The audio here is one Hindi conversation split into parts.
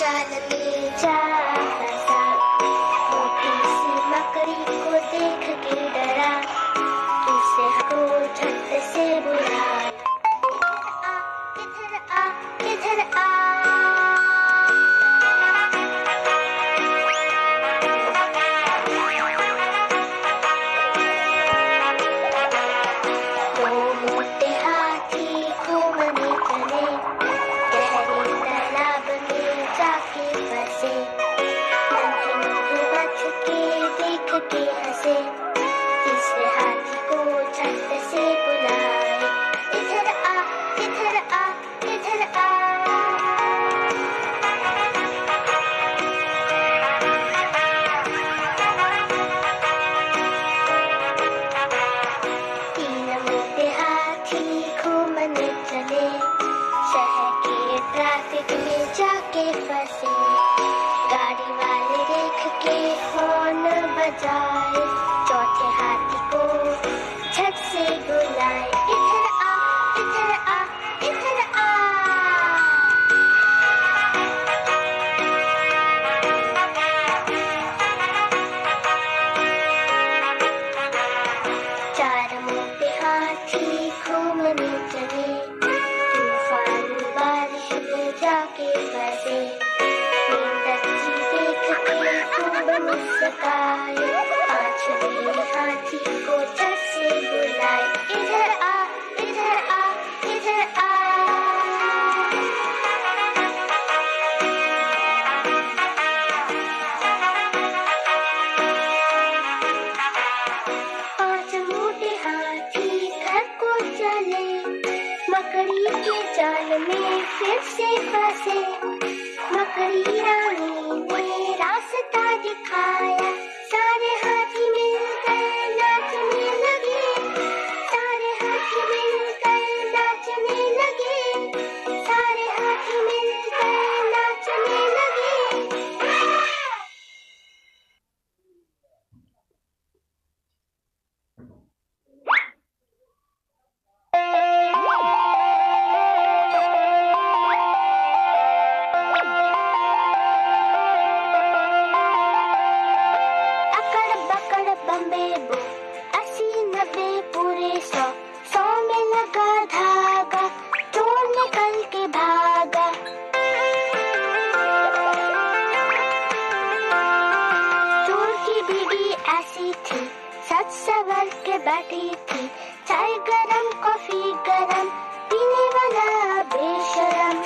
जाल में जा फंसा, मोटी सी मकड़ी को देख के डरा, उसे को झट से बुलाया, इधर आ, इधर आ, दो मोटे हाथी घूमने चले, गहरे तालाब में जाके फंसे, नन्हे नन्हे बच्चे देख के हंसे, तीसरे हाथी को झट से बुलाए, इधर आ, इधर आ, इधर आ, तीन मोटे हाथी घूमने चले, शहर के ट्रैफिक में जाके फंसे, गाड़ी वाले देख के हॉर्न बजाए, चौथे हाथी को झट से बुलाए, इधर आ, इधर आ, इधर आ, चार मोटे हाथी घूमने चले, तूफान बारिश में जाके फंसे, नींदची देख के खूब मुस्काए, पांचवें हाथी को झट से बुलाए, इधर आ, इधर आ, इधर आ, पांच मोटे हाथी घर को चले, मकड़ी के जाल में फिर से फंसे, मकड़ी रानी ने रास्ता दिखाया, सारे हाथी मिलकर नाचने लगे, सारे हाथी मिलकर नाचने लगे, सारे हाथी मिलकर नाचने लगे। अकड़ बकड़ बम्बे बो, 80-90 पूरे 100, 100 में लगा धागा, चोर निकल के भागा, चोर की बीवी ऐसी थी, सच संवर के बैठी थी, चाय गरम कॉफी गरम, पीने वाला बेशरम,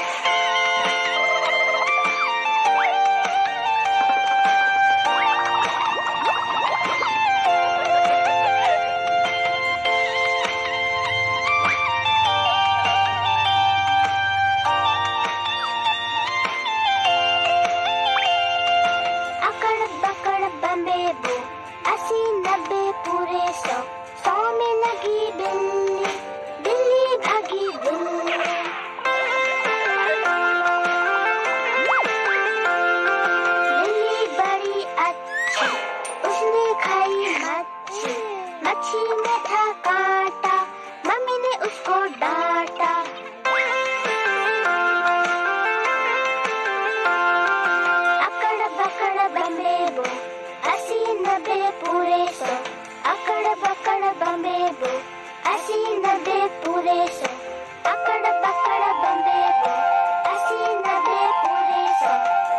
अकड़ बकड़ बम्बे बो, 80-90 पूरे 100, 100 में लगी बिल्ली, बिल्ली भागी बिल्ली, बिल्ली बड़ी अच्छी, उसने खाई मच्छी, मच्छी में था कांटा, मम्मी ने उसको डांटा, अकड़ बकड़ बम्बे बो, 80-90 पूरे 100, अकड़ बकड़ बम्बे बो, 80-90 पूरे 100, अकड़ बकड़ बम्बे बो, 80-90 पूरे 100।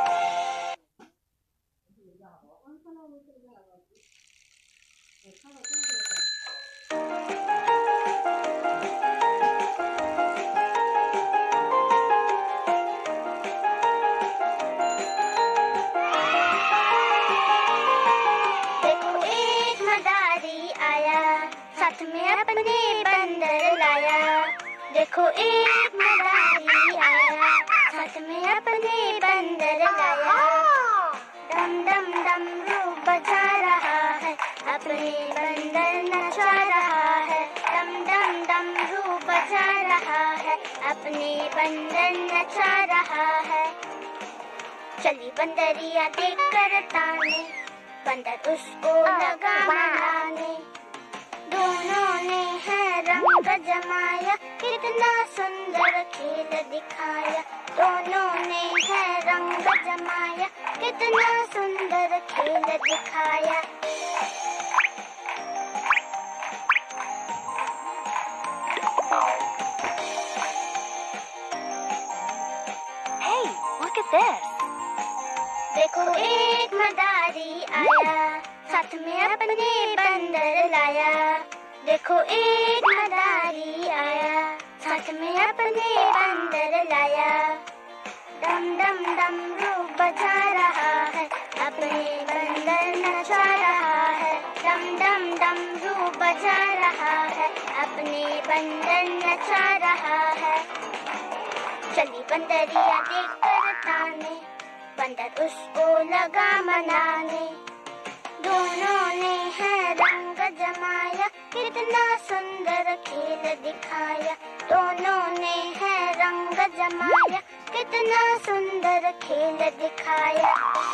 देखो एक मदारी आया, साथ में अपने बंदर लाया, देखो एक मदारी आया, साथ में अपने बंदर लाया, डम डम डमरू बजा रहा है, अपने बंदर नचा रहा है, डम डम डमरू बजा रहा है, अपने बंदर नचा रहा है, चली बंदरिया देख कर ताने, बंदर उसको लगा मनाने, दोनों ने है रंग जमाया, कितना सुंदर खेल दिखाया, दोनों ने है रंग जमाया। जमाया, कितना सुंदर खेल दिखाया। Hey, look at this. देखो एक मदारी आया, साथ में अपने बंदर लाया। देखो एक मदारी आया, साथ में अपने बंदर लाया। डम डम डमरू बजा रहा है, अपने बंदर नचा रहा है। डम डम डमरू बजा रहा है, अपने बंदर नचा रहा है। चली बंदरिया देखकर ताने, बंदर उसको लगा मनाने। दोनों ने है रंग जमाया, कितना सुंदर खेल दिखाया। दोनों ने है रंग जमाया, कितना सुंदर खेल दिखाया।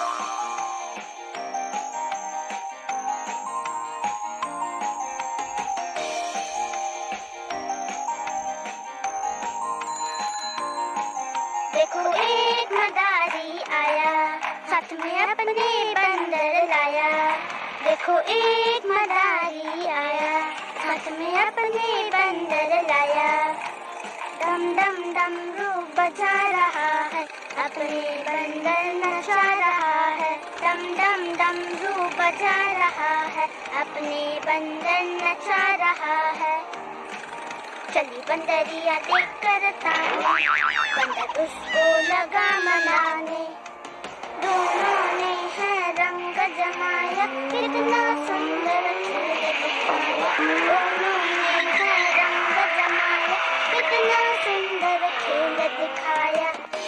देखो एक मदारी आया, साथ में अपने बंदर लाया। देखो एक मदारी आया, साथ में अपने बंदर लाया। डम डम डमरू बजा रहा है, अपने बंदर नचा रहा है। डम डम डमरू बजा रहा है, अपने बंदर नचा रहा है। चली बंदरिया देखकर ताने, बंदर उसको लगा मनाने। दोनों ने है रंग जमाया, कितना सुंदर खेल दिखाया। दोनों ने है रंग जमाया, कितना सुंदर खेल दिखाया।